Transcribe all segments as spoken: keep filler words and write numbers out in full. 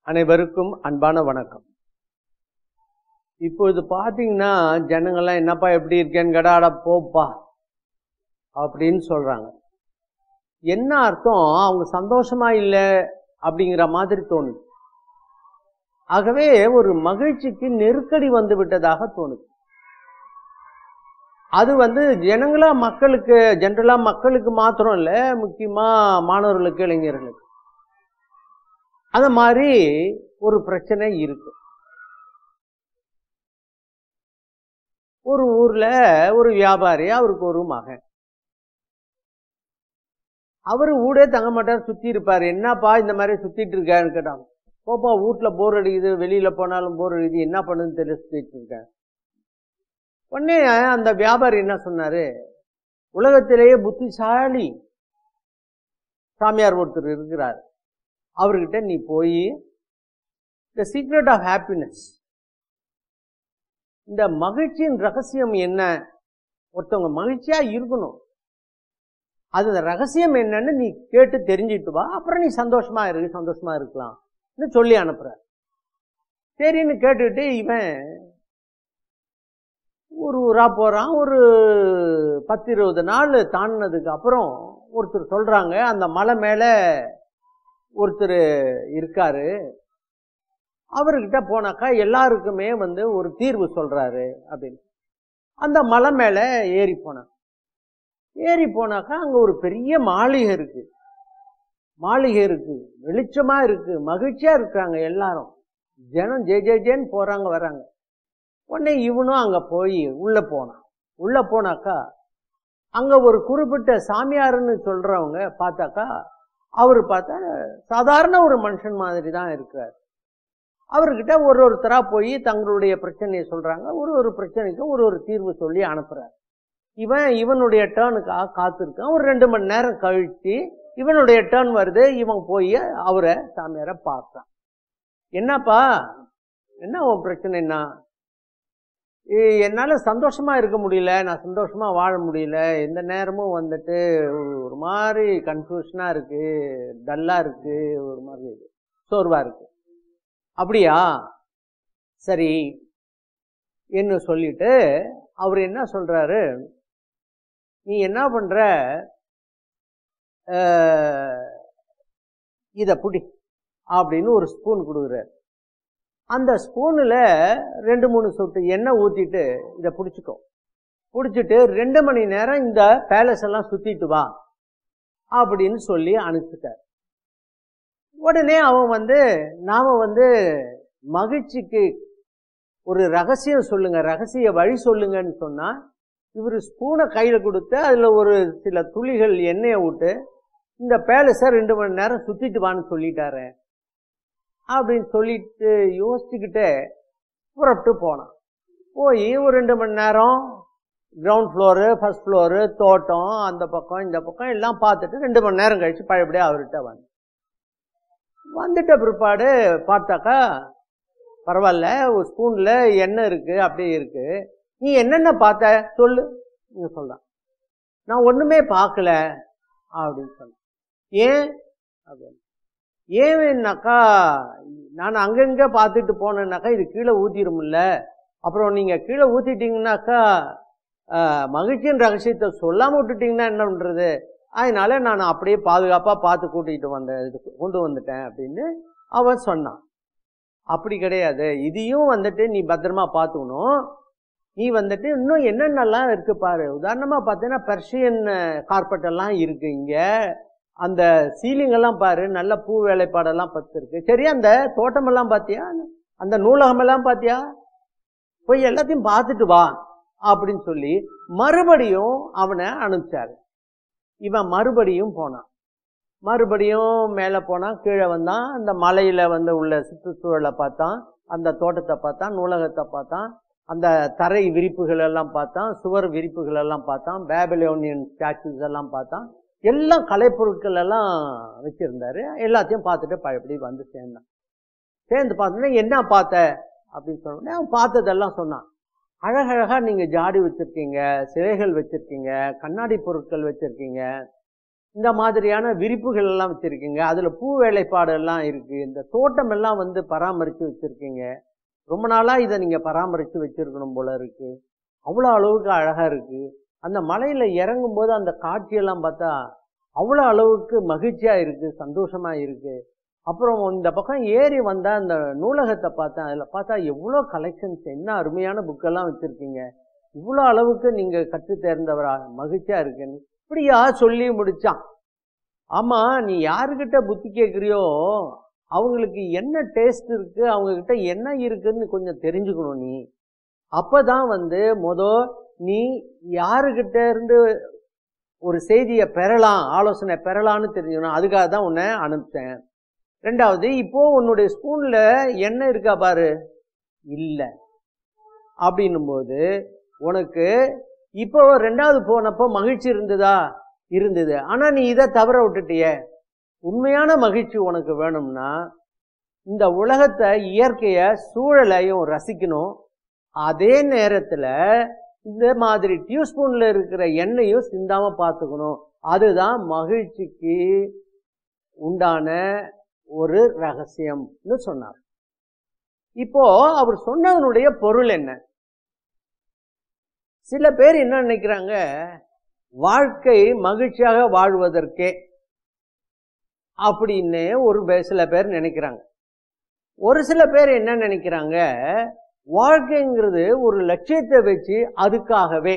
அனைவருக்கும் அன்பான வணக்கம். இப்போது பார்த்தீங்கன்னா ஜனங்கள்லாம் என்னப்பா எப்படி இருக்கேன்னு கடாட போப்பா அப்படின்னு சொல்றாங்க. என்ன அர்த்தம்? அவங்க சந்தோஷமா இல்லை அப்படிங்கிற மாதிரி தோணுது. ஆகவே ஒரு மகிழ்ச்சிக்கு நெருக்கடி வந்து விட்டதாக தோணுது. அது வந்து ஜனங்களா மக்களுக்கு ஜென்ரலா மக்களுக்கு மாத்திரம் இல்லை, முக்கியமா மாணவர்களுக்கு இளைஞர்களுக்கு அந்த மாதிரி ஒரு பிரச்சனை இருக்கு. ஒரு ஊர்ல ஒரு வியாபாரி, அவருக்கு ஒரு மகன். அவரு ஊடே தங்க மாட்டார், சுத்தி இருப்பாரு. என்னப்பா இந்த மாதிரி சுத்திட்டு இருக்கான்னு கேட்டாங்க. போப்பா வீட்டுல போர் அடிக்குது, வெளியில போனாலும் போர் அடிக்குது, என்ன பண்ணுன்னு தெரியல, சுத்திட்டு இருக்கேன். உடனே அந்த வியாபாரி என்ன சொன்னாரு, உலகத்திலேயே புத்திசாலி சாமியார் ஒருத்தர் இருக்கிறார், அவர்கிட்ட நீ போய் த சீக்ரெட் ஆஃப் ஹாப்பினஸ், இந்த மகிழ்ச்சியின் ரகசியம் என்ன, ஒருத்தவங்க மகிழ்ச்சியா இருக்கணும், அது ரகசியம் என்னன்னு நீ கேட்டு தெரிஞ்சுட்டு வா, அப்புறம் நீ சந்தோஷமா இருக்கு, சந்தோஷமா இருக்கலாம் சொல்லி அனுப்புற. சரின்னு கேட்டுட்டு இவன் ஒரு ஊரா போறான். ஒரு பத்து இருபது நாள் தாண்டினதுக்கு அப்புறம் ஒருத்தர் சொல்றாங்க, அந்த மலை மேல ஒருத்தர் இருக்காரு, அவர்கிட்ட போனாக்கா எல்லாருக்குமே வந்து ஒரு தீர்வு சொல்றாரு அப்படின்னு. அந்த மலை மேல ஏறி போனான். ஏறி போனாக்கா அங்க ஒரு பெரிய மாளிகை இருக்கு. மாளிகை இருக்கு, வெளிச்சமா இருக்கு, மகிழ்ச்சியா இருக்காங்க எல்லாரும், ஜனம் ஜே ஜே ஜேன்னு போறாங்க வர்றாங்க. உடனே இவனும் அங்க போய் உள்ள போனான். உள்ள போனாக்கா அங்க ஒரு குறிப்பிட்ட சாமியாருன்னு சொல்றவங்க பார்த்தாக்கா அவரு பார்த்தா சாதாரண ஒரு மனுஷன் மாதிரி தான் இருக்கிறார். அவர்கிட்ட ஒரு ஒருத்தரா போய் தங்களுடைய பிரச்சனையை சொல்றாங்க. ஒரு ஒரு பிரச்சனைக்கும் ஒரு ஒரு தீர்வு சொல்லி அனுப்புறார். இவன் இவனுடைய டேர்னுக்காக காத்திருக்கான். ஒரு ரெண்டு மணி நேரம் கழிச்சு இவனுடைய டேர்ன் வருது. இவன் போய் அவரை சாமியாரை பார்த்தான். என்னப்பா, என்ன உன் பிரச்சனை? என்ன, என்னால சந்தோஷமா இருக்க முடியல, நான் சந்தோஷமா வாழ முடியல, எந்த நேரமும் வந்துட்டு ஒரு மாதிரி கன்ஃபியூஷனா இருக்கு, டல்லா இருக்கு, ஒரு மாதிரி சோர்வா இருக்கு. அப்படியா, சரி என்ன சொல்லிட்டு அவர் என்ன சொல்றாரு, நீ என்ன பண்ற, இத புடி அப்படின்னு ஒரு ஸ்பூன் கொடுக்குறாரு. அந்த ஸ்பூன்ல ரெண்டு மூணு சொட்டு எண்ணெய் ஊத்திட்டு இதை பிடிச்சிக்கோ, பிடிச்சிட்டு ரெண்டு மணி நேரம் இந்த பேலஸ் எல்லாம் சுத்திட்டு வா அப்படின்னு சொல்லி அனுப்பிச்சிட்டார். உடனே அவன் வந்து, நாம வந்து மகிழ்ச்சிக்கு ஒரு ரகசியம் சொல்லுங்க, ரகசிய வழி சொல்லுங்கன்னு சொன்னா, இவர் ஸ்பூனை கையில கொடுத்து அதுல ஒரு சில துளிகள் எண்ணெயை விட்டு இந்த பேலஸை ரெண்டு மணி நேரம் சுத்திட்டு வான்னு சொல்லிட்டாரு அப்படின்னு சொல்லிட்டு யோசிச்சுக்கிட்டே புறப்பட்டு போனான். போய் ஒரு ரெண்டு மணி நேரம் கிரவுண்ட் ஃப்ளோரு, ஃபர்ஸ்ட் ஃப்ளோரு, தோட்டம், அந்த பக்கம் இந்த பக்கம் எல்லாம் பார்த்துட்டு ரெண்டு மணி நேரம் கழிச்சு பழையபடியே அவர்கிட்ட வந்து வந்துட்ட பிற்பாடு பார்த்தாக்கா பரவாயில்ல, ஒரு ஸ்பூன்ல எண்ணெய் இருக்கு, அப்படியே இருக்கு, நீ என்னென்ன பார்த்த சொல்லு. நீங்க சொல்றான், நான் ஒண்ணுமே பார்க்கல அப்படின்னு சொன்ன. ஏன் அப்படின்னு, ஏன்னாக்கா நான் அங்கங்க பார்த்துட்டு போனேன்னாக்கா இது கீழே ஊத்திருமில்ல, அப்புறம் நீங்க கீழே ஊத்திட்டீங்கன்னாக்கா மகிழ்ச்சியின் ரகசியத்தை சொல்லாம விட்டுட்டீங்கன்னா என்ன பண்றது, அதனால நான் அப்படியே பாதுகாப்பா பார்த்து கூட்டிகிட்டு வந்த கொண்டு வந்துட்டேன் அப்படின்னு அவன் சொன்னான். அப்படி கிடையாது, இதையும் வந்துட்டு நீ பத்திரமா பார்த்துக்கணும், நீ வந்துட்டு இன்னும் என்னென்னலாம் இருக்கு பாரு. உதாரணமா பார்த்தீங்கன்னா பெர்ஷியன் கார்பெட் எல்லாம் இருக்கு இங்க, அந்த சீலிங் எல்லாம் பாரு, நல்ல பூ வேலைப்பாடெல்லாம் பத்து இருக்கு. சரி, அந்த தோட்டம் எல்லாம் பாத்தியா, அந்த நூலகம் எல்லாம் பாத்தியா, போய் எல்லாத்தையும் பார்த்துட்டு வா அப்படின்னு சொல்லி மறுபடியும் அவனை அனுப்பிச்சாரு. இவன் மறுபடியும் போனான். மறுபடியும் மேல போனான், கீழே வந்தான். அந்த மலையில வந்து உள்ள சுற்றுச்சூழலை பார்த்தான், அந்த தோட்டத்தை பார்த்தான், நூலகத்தை பார்த்தான், அந்த தரை விரிப்புகள் எல்லாம் பார்த்தான், சுவர் விரிப்புகள் எல்லாம் பார்த்தான், பேபிலோனியன் ஸ்டாச்சுஸ் எல்லாம் பார்த்தான், எல்லாம் கலைப்பொருட்கள் எல்லாம் வச்சிருந்தாரு. எல்லாத்தையும் பார்த்துட்டு பழையபடி வந்து சேர்ந்தான். சேர்ந்து பார்த்தோன்னா என்ன பார்த்த அப்படின்னு சொன்னோடனே அவன் பார்த்ததெல்லாம் சொன்னான். அழகழகா நீங்க ஜாடி வச்சிருக்கீங்க, சிலைகள் வச்சிருக்கீங்க, கண்ணாடி பொருட்கள் வச்சிருக்கீங்க, இந்த மாதிரியான விரிப்புகள் எல்லாம் வச்சிருக்கீங்க, அதுல பூ வேலைப்பாடு எல்லாம் இருக்கு, இந்த தோட்டம் எல்லாம் வந்து பராமரித்து வச்சிருக்கீங்க, ரொம்ப நாளா இதை நீங்க பராமரித்து வச்சிருக்கணும் போல இருக்கு, அவ்வளோ அளவுக்கு அழகா இருக்கு. அந்த மலையில இறங்கும் போது அந்த காட்சியெல்லாம் பார்த்தா அவ்வளோ அளவுக்கு மகிழ்ச்சியா இருக்கு, சந்தோஷமா இருக்கு. அப்புறம் இந்த பக்கம் ஏறி வந்தா அந்த நூலகத்தை பார்த்தேன், அதில் பார்த்தா எவ்வளோ கலெக்ஷன்ஸ், என்ன அருமையான புக்கெல்லாம் வச்சிருக்கீங்க, இவ்வளோ அளவுக்கு நீங்க கற்று தேர்ந்தவரா, மகிழ்ச்சியா இருக்குன்னு இப்படியா சொல்லி முடிச்சான். ஆமா, நீ யாருக்கிட்ட புத்தி கேட்குறியோ அவங்களுக்கு என்ன டேஸ்ட் இருக்கு, அவங்க கிட்ட என்ன இருக்குன்னு கொஞ்சம் தெரிஞ்சுக்கணும் நீ. அப்பதான் வந்து முத நீ யாருக்கிட்ட இருந்து ஒரு செய்தியை பெறலாம், ஆலோசனை பெறலான்னு தெரிஞ்சுக்கணும். அதுக்காக தான் உன்னை அனுப்பிச்சேன். ரெண்டாவது, இப்போ உன்னுடைய ஸ்பூன்ல எண்ணெய் இருக்கா பாரு, இல்லை அப்படின்னும் போது உனக்கு இப்போ ரெண்டாவது போனப்போ மகிழ்ச்சி இருந்ததா, இருந்தது. ஆனா நீ இதை தவற விட்டுட்டிய. உண்மையான மகிழ்ச்சி உனக்கு வேணும்னா இந்த உலகத்தை, இயற்கைய, சூழலையும் ரசிக்கணும். அதே நேரத்துல இந்த மாதிரி டியூஸ்பூன்ல இருக்கிற எண்ணெயும் சிந்தாம பார்த்துக்கணும். அதுதான் மகிழ்ச்சிக்கு உண்டான ஒரு ரகசியம்னு சொன்னார். இப்போ அவர் சொன்னதனுடைய பொருள் என்ன? சில பேர் என்ன நினைக்கிறாங்க, வாழ்க்கை மகிழ்ச்சியாக வாழ்வதற்கே அப்படின்னு ஒரு சில பேர் நினைக்கிறாங்க. ஒரு சில பேர் என்ன நினைக்கிறாங்க, வாழ்க்கைங்கிறது ஒரு லட்சியத்தை வச்சு அதுக்காகவே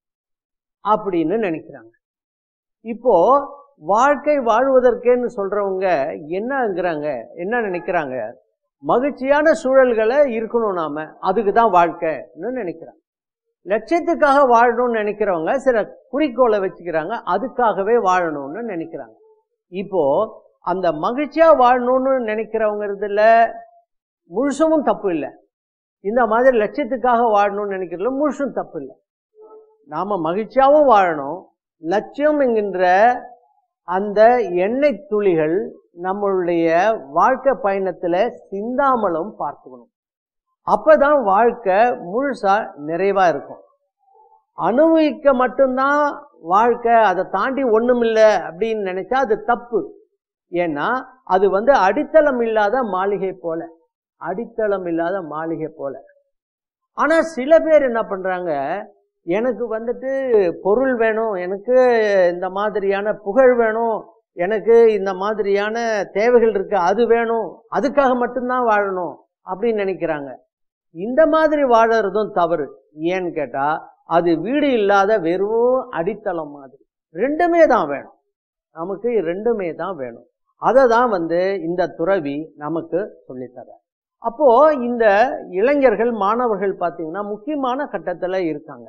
அப்படின்னு நினைக்கிறாங்க. இப்போ வாழ்க்கை வாழ்வதற்கேன்னு சொல்றவங்க என்னங்கிறாங்க, என்ன நினைக்கிறாங்க, மகிழ்ச்சியான சூழல்களை இருக்கணும் நாம, அதுக்கு தான் வாழ்க்கைன்னு நினைக்கிறாங்க. லட்சியத்துக்காக வாழணும்னு நினைக்கிறவங்க சில குறிக்கோளை வச்சுக்கிறாங்க, அதுக்காகவே வாழணும்னு நினைக்கிறாங்க. இப்போ அந்த மகிழ்ச்சியா வாழணும்னு நினைக்கிறவங்கிறதுல முழுசும் தப்பு இல்லை. இந்த மாதிரி லட்சியத்துக்காக வாழணும்னு நினைக்கிறதுல முழுசும் தப்பு இல்லை. நாம மகிழ்ச்சியாவும் வாழணும். லட்சியம் என்கின்ற அந்த எண்ணெய் துளிகள் நம்மளுடைய வாழ்க்கை பயணத்துல சிந்தாமலும் பார்த்துக்கணும். அப்பதான் வாழ்க்கை முழுசா நிறைவா இருக்கும். அனுபவிக்க மட்டும்தான் வாழ்க்கை, அதை தாண்டி ஒண்ணும் இல்லை அப்படின்னு நினைச்சா அது தப்பு. ஏன்னா அது வந்து அடித்தளம் இல்லாத மாளிகை போல, அடித்தளம் இல்லாத மாளிகை போல. ஆனா சில பேர் என்ன பண்றாங்க, எனக்கு வந்துட்டு பொருள் வேணும், எனக்கு இந்த மாதிரியான புகழ் வேணும், எனக்கு இந்த மாதிரியான தேவைகள் இருக்கு, அது வேணும், அதுக்காக மட்டும்தான் வாழணும் அப்படின்னு நினைக்கிறாங்க. இந்த மாதிரி வாழறதும் தவறு. ஏன்னு கேட்டா அது வீடு இல்லாத வெறும் அடித்தளம் மாதிரி. ரெண்டுமே தான் வேணும் நமக்கு, ரெண்டுமே தான் வேணும். அதை தான் வந்து இந்த துறவி நமக்கு சொல்லித்தர. அப்போ இந்த இளைஞர்கள், மாணவர்கள் பார்த்தீங்கன்னா முக்கியமான கட்டத்துல இருக்காங்க.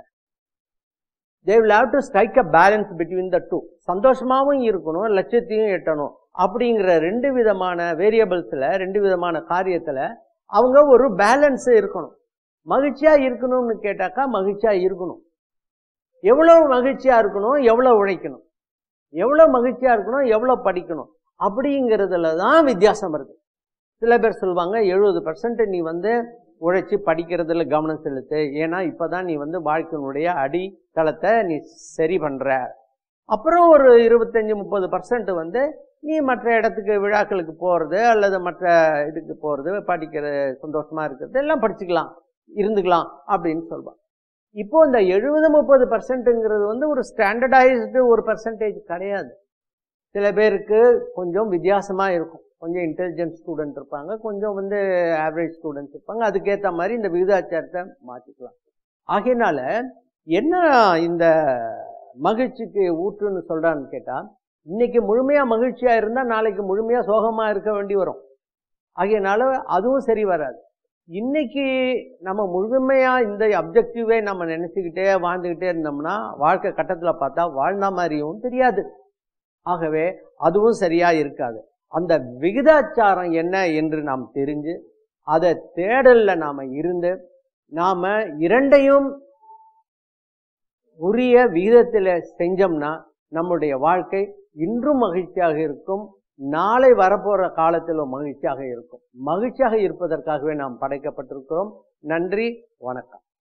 they will have to strike a balance between the two. சந்தோஷமாவும் இருக்கணும், லட்சியத்தையும் எட்டணும் அப்படிங்கிற ரெண்டு விதமான வேரியபிள்ஸ்ல, ரெண்டு விதமான காரியத்துல அவங்க ஒரு பேலன்ஸ் இருக்கணும். மகிழ்ச்சியா இருக்கணும்னு கேட்டாக்கா மகிழ்ச்சியா இருக்கணும். எவ்வளவு மகிழ்ச்சியா இருக்கணும், எவ்வளவு உழைக்கணும், எவ்வளவு மகிழ்ச்சியா இருக்கணும், எவ்வளவு படிக்கணும் அப்படிங்கிறதுல தான் வித்தியாசம் இருக்கு. சில பேர் சொல்லுவாங்க, எழுபது பர்சன்ட் நீ வந்து உழைச்சி படிக்கிறதுல கவனம் செலுத்து, ஏன்னா இப்பதான் நீ வந்து வாழ்க்கையினுடைய அடித்தளத்தை நீ சரி பண்ற. அப்புறம் ஒரு இருபத்தஞ்சு முப்பது பர்சன்ட் வந்து நீ மற்ற இடத்துக்கு, விழாக்களுக்கு போறது அல்லது மற்ற இதுக்கு போறது, படிக்கிற, சந்தோஷமா இருக்கிறது எல்லாம் படிச்சுக்கலாம், இருந்துக்கலாம் அப்படின்னு சொல்லுவாங்க. இப்போ இந்த எழுபது முப்பது பர்சன்ட்ங்கிறது வந்து ஒரு ஸ்டாண்டர்டைஸ்டு ஒரு பர்சன்டேஜ் கிடையாது. சில பேருக்கு கொஞ்சம் வித்தியாசமா இருக்கும். கொஞ்சம் இன்டெலிஜென்ட் ஸ்டூடெண்ட் இருப்பாங்க, கொஞ்சம் வந்து ஆவரேஜ் ஸ்டூடெண்ட்ஸ் இருப்பாங்க. அதுக்கேற்ற மாதிரி இந்த விகிதாச்சாரத்தை மாற்றிக்கலாம். ஆகையினால என்ன இந்த மகிழ்ச்சிக்கு ஊற்றுன்னு சொல்றான்னு கேட்டா, இன்னைக்கு முழுமையா மகிழ்ச்சியா இருந்தா நாளைக்கு முழுமையா சோகமா இருக்க வேண்டி வரும். ஆகையினால அதுவும் சரி வராது. இன்னைக்கு நம்ம முழுமையா இந்த அப்ஜெக்டிவே நம்ம நினைச்சுக்கிட்டே வாழ்ந்துகிட்டே இருந்தோம்னா வாழ்க்கை கட்டத்துல பார்த்தா வாழ்ந்த மாதிரியும் தெரியாது. ஆகவே அதுவும் சரியா இருக்காது. அந்த விகிதாச்சாரம் என்ன என்று நாம் தெரிஞ்சு அதை தேடல்ல நாம இருந்து நாம இரண்டையும் உரிய விகிதத்தில் செஞ்சோம்னா நம்முடைய வாழ்க்கை இன்றும் மகிழ்ச்சியாக இருக்கும், நாளை வரப்போற காலத்திலும் மகிழ்ச்சியாக இருக்கும். மகிழ்ச்சியாக இருப்பதற்காகவே நாம் படைக்கப்பட்டிருக்கிறோம். நன்றி, வணக்கம்.